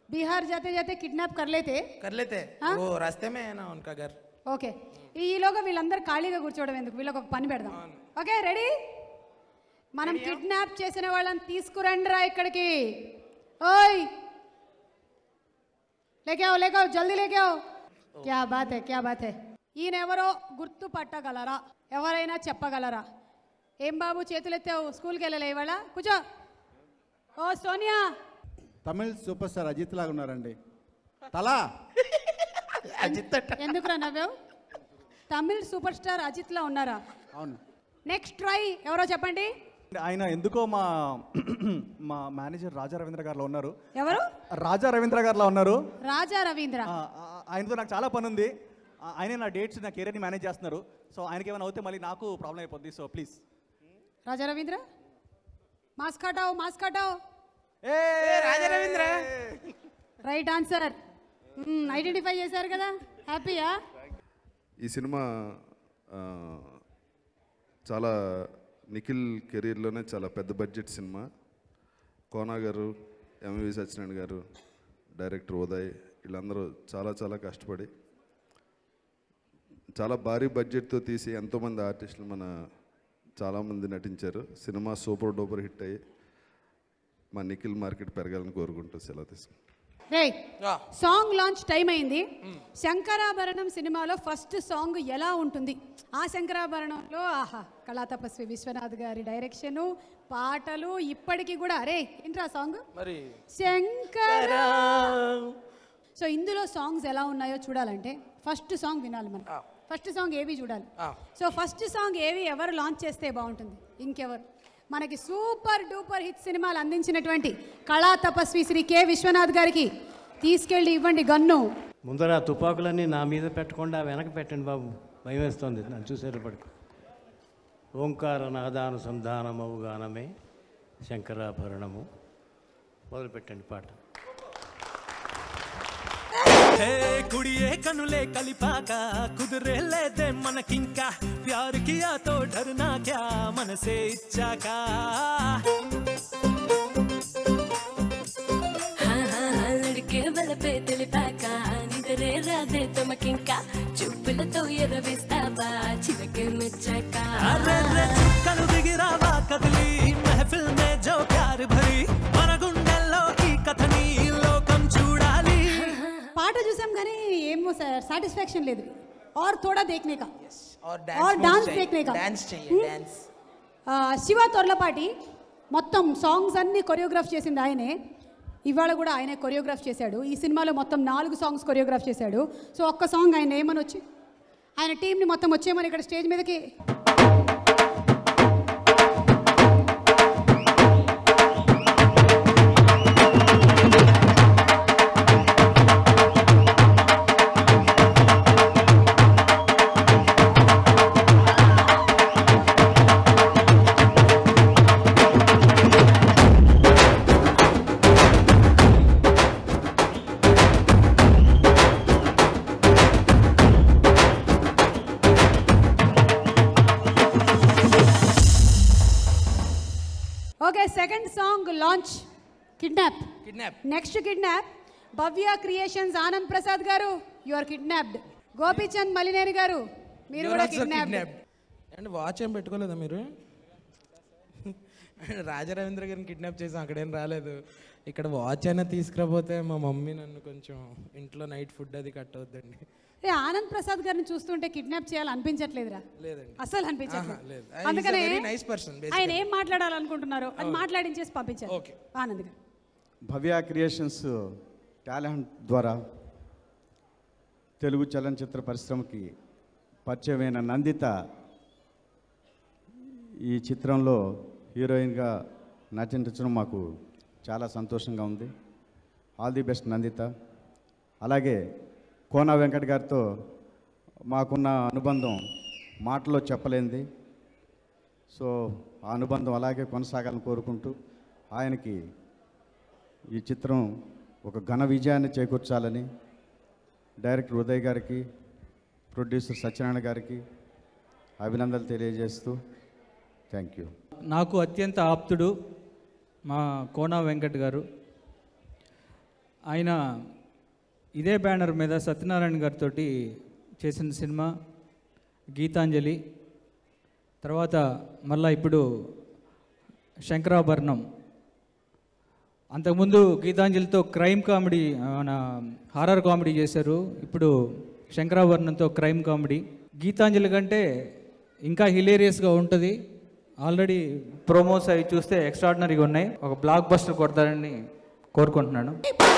बिहार जाते जाते किडनैप कर लेते वो रास्ते में है ना उनका घर ఓకే ఈలోగా వీళ్ళందరూ ఖాళీగా కూర్చోవడం ఎందుకు వీళ్ళకి ఒక పని పెడదాం ఓకే రెడీ మనం కిడ్నాప్ చేసిన వాళ్ళని తీసుకురండి రా ఇక్కడికి ఓయ్ లేకే आओ లేకే आओ జల్దీ లేకే आओ क्या बात है ఈయన ఎవరో గుర్తు పట్టగలరా ఎవరైనా చెప్పగలరా ఏం బాబు చేతులు ఎత్తావు స్కూల్కి వెళ్ళలే ఇవాళ కూర్చో ఓ సోనియా తమిళ్ సూపర్ స్టార్ అజిత్ లాగా ఉన్నారండి తలా అజిత్ ఎందుకురా నవ్వావు తమిళ్ సూపర్ స్టార్ అజిత్ లా ఉన్నారా అవును నెక్స్ట్ ట్రై ఎవరో చెప్పండి ఆయన ఎందుకో మా మా మేనేజర్ రాజా రవీంద్ర గారిలో ఉన్నారు ఎవరు రాజా రవీంద్ర గారిలో ఉన్నారు రాజా రవీంద్ర ఆయనతో నాకు చాలా పని ఉంది ఆయనే నా డేట్స్ నా కెరీర్ని మేనేజ్ చేస్తున్నారు సో ఆయనకి ఏమైనా అవుతే మళ్ళీ నాకు ప్రాబ్లం అయిపోద్ది so please Raja Ravindra mask హటాओ Raja Ravindra right answer identify చేశారు కదా హ్యాపీయా ఈ సినిమా చాలా నిఖిల్ కెరీర్లోనే చాలా పెద్ద బడ్జెట్ సినిమా కోనా గారు ఎంవి సత్యనారాయణ గారు డైరెక్టర్ ఉదయ్ వీళ్ళందరూ చాలా చాలా కష్టపడి చాలా భారీ బడ్జెట్తో తీసి ఎంతోమంది ఆర్టిస్టులు మన చాలామంది నటించారు సినిమా సూపర్ డూపర్ హిట్ అయ్యి మా నిఖిల్ మార్కెట్ పెరగాలని కోరుకుంటూ సెలవు తీసుకుంటాం రే సాంగ్ లాంచ్ టైం అయింది శంకరాభరణం సినిమాలో ఫస్ట్ సాంగ్ ఎలా ఉంటుంది ఆ శంకరాభరణంలో ఆహా కళా తపస్వి విశ్వనాథ్ గారి డైరెక్షను పాటలు ఇప్పటికీ కూడా రే ఏంట్రా సాంగ్ మరి శంకర సో ఇందులో సాంగ్స్ ఎలా ఉన్నాయో చూడాలంటే ఫస్ట్ సాంగ్ వినాలి మనం ఫస్ట్ సాంగ్ ఏవి చూడాలి సో ఫస్ట్ సాంగ్ ఏవి ఎవరు లాంచ్ చేస్తే బాగుంటుంది ఇంకెవరు మనకి సూపర్ డూపర్ హిట్ సినిమాలు అందించినటువంటి కళా తపస్వి శ్రీ కె విశ్వనాథ్ గారికి తీసుకెళ్ళి ఇవ్వండి గన్ను ముందర తుపాకులన్నీ నా మీద పెట్టకుండా వెనక పెట్టండి బాబు భయం వేస్తుంది నన్ను చూసేటప్పటికి ఓంకార నాదానుసంధానమవు గానమే శంకరాభరణము మొదలుపెట్టండి పాట कुड़िए कनुले कलिपाका कुदरे ले दे मन किंका प्यार किया तो डरना क्या मन से इच्छा का हाँ लड़के बल पे तिलपाका निदरे राधे तुम किंका चुप्पल तो ये रविस्ता बा चिलके मचका अरे रे कनु दिगिरावा कदली महफिल में जो प्यार भरी मन गुंडलो की कथनी लोकम चूड़ाली పాట చూసాం కానీ ఏమో సాటిస్ఫాక్షన్ లేదు और थोड़ा देखने का और डांस देखने का डांस चाहिए डांस శివ తొర్లపాటి మొత్తం సాంగ్స్ అన్ని కొరియోగ్రాఫ్ చేసింది ఆయనే ఇవాళ కూడా ఆయనే కొరియోగ్రాఫ్ చేశాడు ఈ సినిమాలో మొత్తం 4 సాంగ్స్ కొరియోగ్రాఫ్ చేశాడు సో ఒక్క సాంగ్ ఆయన ఏమని వచ్చి ఆయన టీంని మొత్తం వచ్చేయమని ఇక్కడ స్టేజ్ మీదకి okay second song launch kidnap next kidnap Bhavya Creations Anand Prasad garu you are kidnapped Gopichand Malineni garu మీరు కూడా కిడ్నాప్డ్ అండ్ వాచ్ ఏం పెట్టుకోలేదా మీరు రాజా రవీంద్ర గారిని కిడ్నాప్ చేసాం అక్కడేం రాలేదు ఇక్కడ వాచ్ అయినా తీసుకురాపోతే మా మమ్మీ నన్ను కొంచెం ఇంట్లో నైట్ ఫుడ్ అది కట్ అవుద్దండి ఆనంద్ ప్రసాద్ గారిని చూస్తుంటే కిడ్నాప్ చేయాలనిపించట్లేదురా లేదండి అసలు అనిపించట్లేదు లేదు అందుకనే నైస్ పర్సన్ ఆయన ఏం మాట్లాడాలనుకుంటున్నారో అది మాట్లాడించేసి పంపించారు ఓకే ఆనంద్ గారు భవ్య క్రియేషన్స్ టాలెంట్ ద్వారా తెలుగు చలనచిత్ర పరిశ్రమకి పరిచయమైన నందిత ఈ చిత్రంలో హీరోయిన్గా నటించడం మాకు చాలా సంతోషంగా ఉంది ఆల్ ది బెస్ట్ నందిత అలాగే కోనా వెంకట్ గారితో మాకున్న అనుబంధం మాటలో చెప్పలేనిది సో ఆ అనుబంధం అలాగే కొనసాగాలని కోరుకుంటూ ఆయనకి ఈ చిత్రం ఒక ఘన విజయాన్ని చేకూర్చాలని డైరెక్టర్ ఉదయ్ గారికి ప్రొడ్యూసర్ సత్యనారాయణ గారికి అభినందనలు తెలియజేస్తూ థ్యాంక్ యూ. నాకు అత్యంత ఆప్తుడు మా కోనా వెంకట్ గారు. ఆయన ఇదే బ్యానర్ మీద సత్యనారాయణ గారితో చేసిన సినిమా గీతాంజలి, తర్వాత మళ్ళీ ఇప్పుడు శంకరాభరణం. అంతకుముందు గీతాంజలితో క్రైమ్ కామెడీ, మన హారర్ కామెడీ చేశారు. ఇప్పుడు శంకరాభరణంతో క్రైమ్ కామెడీ. గీతాంజలి కంటే ఇంకా హిలేరియస్గా ఉంటుంది. ఆల్రెడీ ప్రోమోస్ అవి చూస్తే ఎక్స్ట్రాడినరీగా ఉన్నాయి. ఒక బ్లాక్ బస్టర్ కొడతారని కోరుకుంటున్నాను.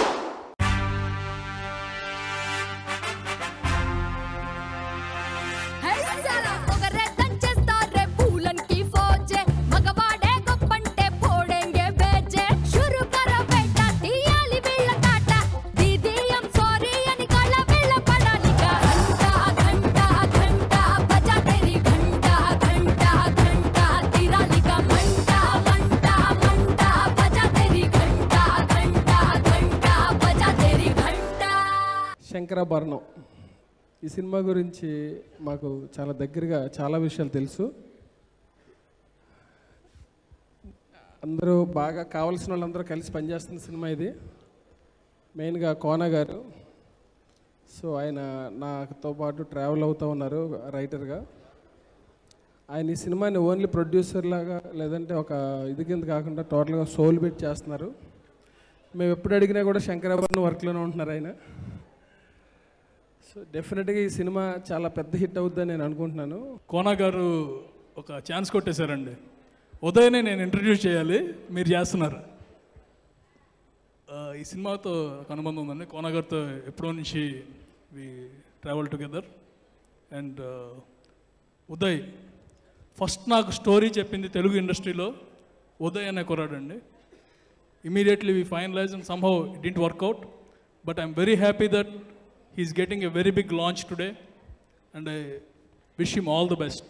శంకరాభరణం ఈ సినిమా గురించి మాకు చాలా దగ్గరగా చాలా విషయాలు తెలుసు. అందరూ బాగా కావాల్సిన వాళ్ళందరూ కలిసి పనిచేస్తున్న సినిమా ఇది. మెయిన్గా కోన గారు, సో ఆయన నాతో పాటు ట్రావెల్ అవుతూ ఉన్నారు రైటర్గా. ఆయన ఈ సినిమాని ఓన్లీ ప్రొడ్యూసర్ లాగా లేదంటే ఒక ఇది కింద కాకుండా టోటల్గా సోల్ పెట్టి చేస్తున్నారు. మేము ఎప్పుడు అడిగినా కూడా శంకరాభరణం వర్క్లోనే ఉంటున్నారు ఆయన. సో డెఫినెట్గా ఈ సినిమా చాలా పెద్ద హిట్ అవుతుందని నేను అనుకుంటున్నాను. కోన గారు ఒక ఛాన్స్ కొట్టేశారండి. ఉదయనే నేను ఇంట్రడ్యూస్ చేయాలి, మీరు చేస్తున్నారు. ఈ సినిమాతో అనుబంధం ఉందండి. కోన గారితో ఎప్పుడో నుంచి we travel together. And Uday first నాకు స్టోరీ చెప్పింది తెలుగు ఇండస్ట్రీలో ఉదయ్ అనే కుర్రాడండి. Immediately we finalize and somehow it didn't work out. But I'm very happy that he's getting a very big launch today and I wish him all the best.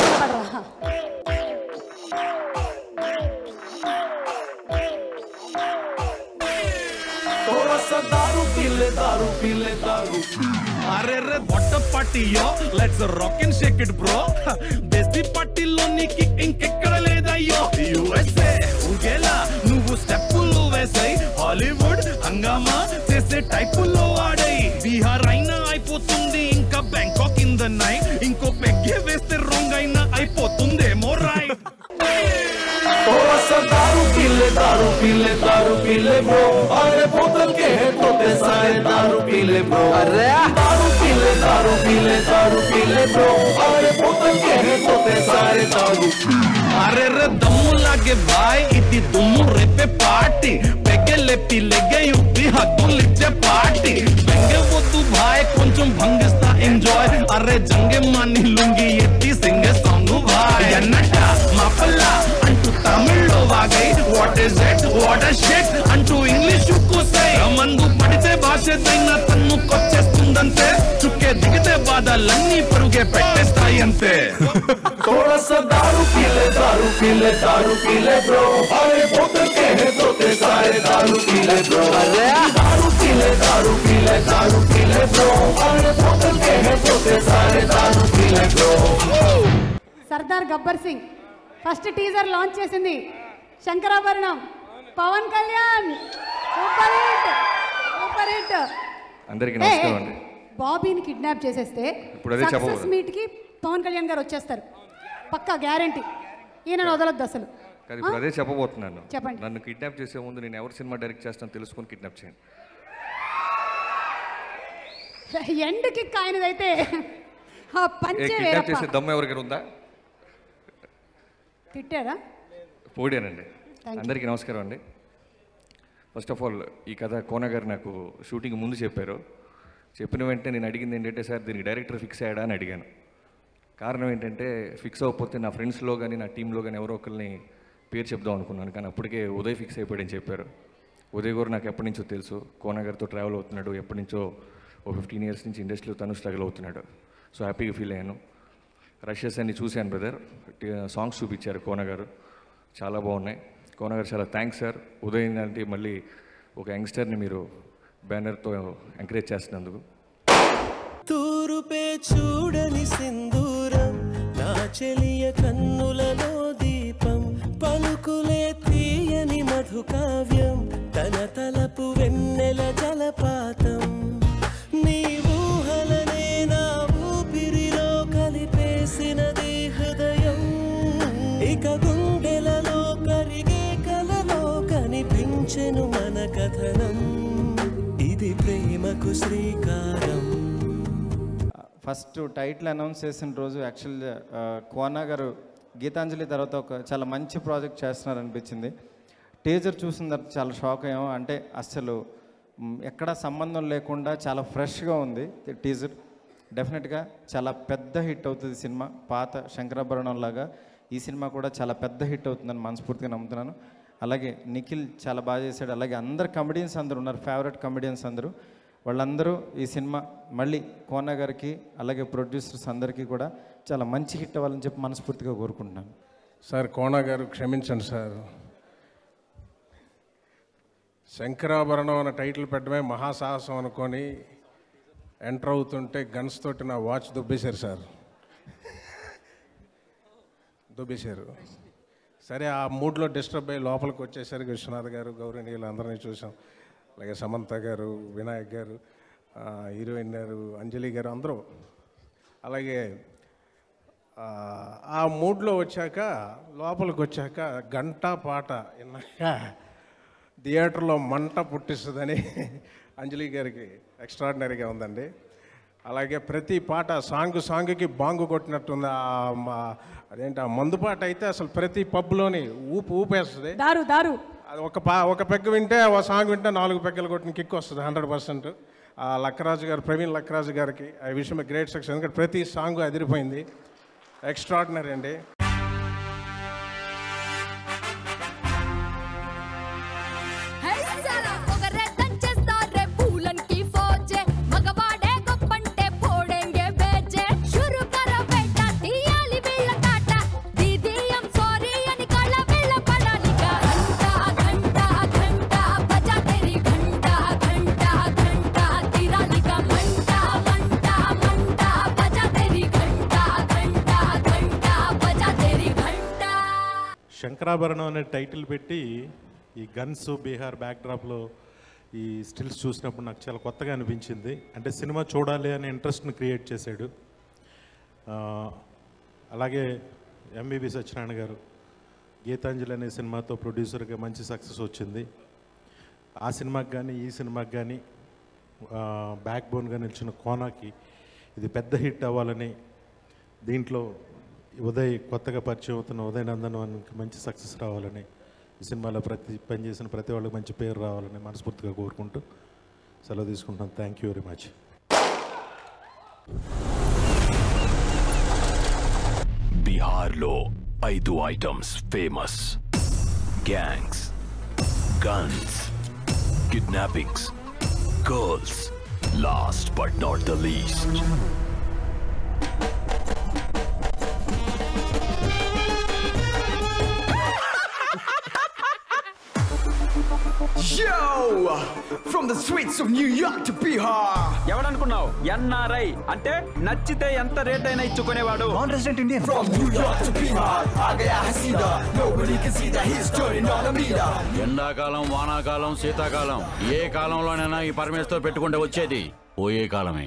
थोड़ा सा दारू पी ले दारू अरे रे what a party yo, let's rock and shake it bro. देसी party लोनी की इंకెక్కడ లేదయ్యో. USA ఊగేలా నువ్వు స్టెప్పులు వేసాయి, హాలీవుడ్ హంగామా చేసే టైపుల్లో వాడై. బీహార్ అయినా అయిపోతుంది ఇంకా బ్యాంకాక్ ఇన్ ద నైట్. ఇంకో పెగ్గే వేస్తే రాంగ్ అయినా అయిపోతుందేమో రైట్. थोड़ा सा दारू पी ले ब्रो. अरे बोतल के है तोते सारे दारू पी ले ब्रो. अरे दारू पी ले ब्रो. अरे बोतल के है तोते सारे दारू. अरे रे दम्मू लागे भाई इति दुम्मू रेपे पार्टी. पेगे लेपी लेगे युक्ति हद्दू लिचे पार्टी. बेंगे वो तू भाई కొంచెం భంగిస్తా ఎంజాయ్. అరే జంగే మాని లుంగి ఎత్తి సింగే సాంగ్ భాయ్. ఎన్నట మా పల్ల అంటూ తమిళ్లో వాగై. What is it what a shit అంటూ ఇంగ్లీష్ కూసై. మందు పడితే భాషదైనా తన్ను కొచ్చేస్తుందంతే. చుక్కే దిగితే బాధలన్నీ పరుగే పెట్టేస్తాయంతే. थोड़ा सा दारू पी ले ब्रो. अरे बोतल के है तोते सारे दारू पी ले ब्रो. अरे दारू पी ले ब्रो. अरे बोतल के है तोते सारे दारू पी ले bro. Sardar Gabbar Singh first teaser launch చేసింది శంకరాభరణం. Pavan Kalyan super hit. అందరికీ నమస్కారం అండి. బాబీని కిడ్నాప్ చేసేస్తే సక్సెస్ మీట్ కి పవన్ కళ్యాణ్ గారు వచ్చేస్తారు పక్కా గ్యారంటీ. ఈయన వదలొద్దు అసలు. కానీ ఇప్పుడు అదే చెప్పబోతున్నాను. చెప్పండి. నన్ను కిడ్నాప్ చేసే ముందు నేను ఎవరు సినిమా డైరెక్ట్ చేస్తాను తెలుసుకొని కిడ్నాప్ చేయండి. ఎండ్ కిక్ ఆయనదైతే కిడ్నాప్ చేసే దమ్ము ఎవరికైనా ఉందా? తిట్టారా? పోడానండి. అందరికీ నమస్కారం అండి. ఫస్ట్ ఆఫ్ ఆల్ ఈ కథ కోన గారు నాకు షూటింగ్ ముందు చెప్పారు. చెప్పిన వెంటనే నేను అడిగింది ఏంటంటే, సార్ దీనికి డైరెక్టర్ ఫిక్స్ అయ్యాడా అని అడిగాను. కారణం ఏంటంటే ఫిక్స్ అవ్వకపోతే నా ఫ్రెండ్స్లో కానీ నా టీంలో కానీ ఎవరో ఒకరిని పేరు చెప్దాం అనుకున్నాను. కానీ అప్పటికే ఉదయ్ ఫిక్స్ అయిపోయాడని చెప్పారు. ఉదయ్ గారు నాకు ఎప్పటి నుంచో తెలుసు. కోన గారితో ట్రావెల్ అవుతున్నాడు. ఎప్పటి నుంచో ఓ 15 years నుంచి ఇండస్ట్రీలో తను స్ట్రగుల్ అవుతున్నాడు. సో హ్యాపీగా ఫీల్ అయ్యాను. రషెస్ అన్ని చూశాను బ్రదర్. సాంగ్స్ చూపించారు కోన గారు, చాలా బాగున్నాయి. కోన గారు చాలా థ్యాంక్స్ సార్. ఉదయ్ అంటే మళ్ళీ ఒక యంగ్స్టర్ని మీరు బ్యానర్తో ఎంకరేజ్ చేస్తున్నందుకు. తూరుపే చూడని సింధూరం, నా చెలియ కన్నులలో దీపం, పలుకులే తీయని మధుకావ్యం, తన తలపు వెన్నెల జల మార్చెను మన కథనం ఇది ప్రేమకు శ్రీకారం. ఫస్ట్ టైటిల్ అనౌన్స్ చేసిన రోజు యాక్చువల్గా కోనా గారు గీతాంజలి తర్వాత ఒక చాలా మంచి ప్రాజెక్ట్ చేస్తున్నారు అనిపించింది. టీజర్ చూసిన తర్వాత చాలా షాక్ అయ్యాము. అంటే అస్సలు ఎక్కడా సంబంధం లేకుండా చాలా ఫ్రెష్గా ఉంది టీజర్. డెఫినెట్గా చాలా పెద్ద హిట్ అవుతుంది సినిమా. పాత శంకరాభరణం లాగా ఈ సినిమా కూడా చాలా పెద్ద హిట్ అవుతుందని మనస్ఫూర్తిగా నమ్ముతున్నాను. అలాగే నిఖిల్ చాలా బాగా చేశాడు. అలాగే అందరు కమెడియన్స్ అందరూ ఉన్నారు, ఫేవరెట్ కమెడియన్స్ అందరూ. వాళ్ళందరూ ఈ సినిమా మళ్ళీ కోనా గారికి అలాగే ప్రొడ్యూసర్స్ అందరికీ కూడా చాలా మంచి హిట్ అవ్వాలని చెప్పి మనస్ఫూర్తిగా కోరుకుంటున్నాను. సార్ కోనా గారు క్షమించండి సార్, శంకరాభరణం అనే టైటిల్ పెట్టడమే మహాసాహసం అనుకొని ఎంటర్ అవుతుంటే గన్స్ తోటి నా వాచ్ దుబ్బేశారు సార్, దుబ్బేశారు. సరే ఆ మూడ్లో డిస్టర్బ్ అయ్యి లోపలికి వచ్చేసరికి విశ్వనాథ్ గారు గౌరవనీయులు అందరినీ చూసాం. అలాగే సమంత గారు, వినాయక్ గారు, హీరోయిన్ గారు, అంజలి గారు అందరూ. అలాగే ఆ మూడ్లో వచ్చాక లోపలికి వచ్చాక గంట పాట విన్నాక థియేటర్లో మంట పుట్టిస్తుందని అంజలి గారికి ఎక్స్ట్రాడినరీగా ఉందండి. అలాగే ప్రతి పాట సాంగ్కి బాంగు కొట్టినట్టుంది. అదేంటి ఆ మందు పాట అయితే అసలు ప్రతి పబ్లోని ఊపేస్తుంది. అది ఒక పెగ్గ వింటే ఒక సాంగ్ వింటే 4 పెగ్గలు కొట్టిన కిక్ వస్తుంది 100%. లక్కరాజు గారు, ప్రవీణ్ లక్కరాజు గారికి I wish him great success. ఎందుకంటే ప్రతి సాంగ్ అదిరిపోయింది, ఎక్స్ట్రాడినరీ అండి. శంకరాభరణం అనే టైటిల్ పెట్టి ఈ గన్స్ బీహార్ బ్యాక్డ్రాప్లో ఈ స్టిల్స్ చూసినప్పుడు నాకు చాలా కొత్తగా అనిపించింది. అంటే సినిమా చూడాలి అనే ఇంట్రెస్ట్ని క్రియేట్ చేశాడు. అలాగే ఎంవివి సత్యనారాయణ గారు గీతాంజలి అనే సినిమాతో ప్రొడ్యూసర్గా మంచి సక్సెస్ వచ్చింది. ఆ సినిమాకి కానీ ఈ సినిమాకి కానీ బ్యాక్ బోన్గా నిలిచిన కోనాకి ఇది పెద్ద హిట్ అవ్వాలని, దీంట్లో ఉదయ్ కొత్తగా పరిచయం అవుతున్న ఉదయ్ నందన్కి మంచి సక్సెస్ రావాలని, ఈ సినిమాలో పనిచేసిన ప్రతి వాళ్ళకి మంచి పేరు రావాలని మనస్ఫూర్తిగా కోరుకుంటూ సెలవు తీసుకుంటున్నాను. Thank you very much. బీహార్లో 5 items famous: gangs, guns, kidnappings, girls, last but not the least Yo! From the streets of New York to Bihar. ఎవడనుకున్నావు? NRI అంటే నచ్చితే ఎంత రేట్ అయినా ఇచ్చుకునేవాడు. Non resident Indian. From New York to Bihar, aa gaya hai seedha. Nobody can see that he's turning on a meter. ఎండాకాలం, వానాకాలం, శీతాకాలం ఏ కాలంలోనైనా ఈ పరమేశ్తో పెట్టుకుంటే వచ్చేది పోయే కాలమే.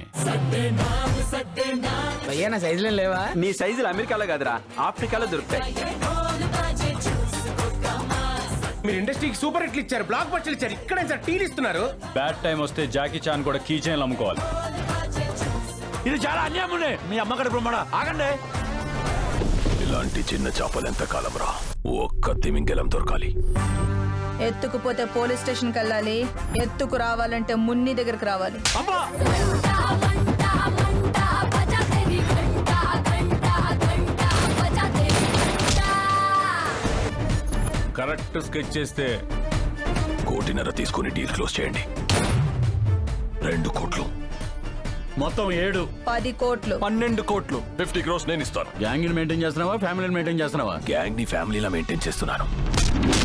భయ్యా నా సైజులు లేవా? నీ సైజులు అమెరికాలో కాదురా, ఆఫ్రికాలో దొరుకుతాయి. మీరు ఇండస్ట్రీకి సూపర్ హిట్లు ఇచ్చారు, బ్లాక్ బస్టర్లు ఇచ్చారు, ఇక్కడ సార్ టీలు ఇస్తున్నారు. బ్యాడ్ టైం వస్తే జాకీ చాన్ కూడా కీ చైన్లు అమ్ముకోవాలి. ఇది చాలా అన్యాయం ఉండే. మీ అమ్మగడ బ్రహ్మడా ఆగండి. ఇలాంటి చిన్న చేపలు ఎంత కాలం రా, ఒక్క తిమింగలం దొరకాలి. ఎత్తుకుపోతే పోలీస్ స్టేషన్కి వెళ్ళాలి, ఎత్తుకు రావాలంటే మున్ని దగ్గరకు రావాలి. కరెక్ట్ స్కెచ్ చేస్తే 1.5 కోటి తీసుకుని డీల్ క్లోజ్ చేయండి. 2 కోట్లు, మొత్తం 7, 10 కోట్లు, 12 కోట్లు, 50 crores నేను ఇస్తాను. గ్యాంగ్ ని మెయింటైన్ చేస్తున్నావా, ఫ్యామిలీని మెయింటైన్ చేస్తున్నావా? గ్యాంగ్ ని ఫ్యామిలీలా మెయింటైన్ చేస్తున్నాను.